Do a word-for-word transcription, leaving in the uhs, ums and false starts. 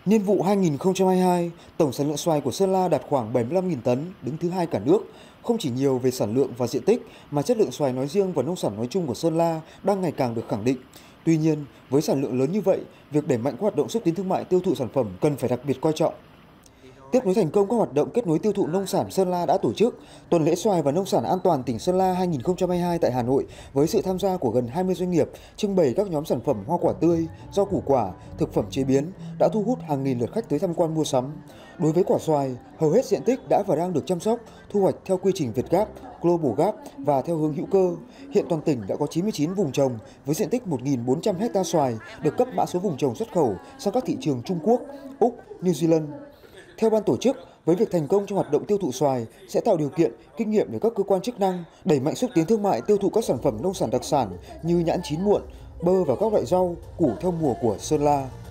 Niên vụ hai nghìn không trăm hai mươi hai, tổng sản lượng xoài của Sơn La đạt khoảng bảy mươi lăm nghìn tấn, đứng thứ hai cả nước. Không chỉ nhiều về sản lượng và diện tích, mà chất lượng xoài nói riêng và nông sản nói chung của Sơn La đang ngày càng được khẳng định. Tuy nhiên, với sản lượng lớn như vậy, việc đẩy mạnh các hoạt động xúc tiến thương mại tiêu thụ sản phẩm cần phải đặc biệt coi trọng. Tiếp nối thành công các hoạt động kết nối tiêu thụ nông sản, Sơn La đã tổ chức Tuần lễ xoài và nông sản an toàn tỉnh Sơn La hai nghìn không trăm hai mươi hai tại Hà Nội với sự tham gia của gần hai mươi doanh nghiệp, trưng bày các nhóm sản phẩm hoa quả tươi, rau củ quả, thực phẩm chế biến đã thu hút hàng nghìn lượt khách tới tham quan mua sắm. Đối với quả xoài, hầu hết diện tích đã và đang được chăm sóc, thu hoạch theo quy trình Việt Gap, Global Gap và theo hướng hữu cơ. Hiện toàn tỉnh đã có chín mươi chín vùng trồng với diện tích một nghìn bốn trăm ha xoài được cấp mã số vùng trồng xuất khẩu sang các thị trường Trung Quốc, Úc, New Zealand. Theo ban tổ chức, với việc thành công trong hoạt động tiêu thụ xoài sẽ tạo điều kiện, kinh nghiệm để các cơ quan chức năng đẩy mạnh xúc tiến thương mại tiêu thụ các sản phẩm nông sản đặc sản như nhãn chín muộn, bơ và các loại rau, củ theo mùa của Sơn La.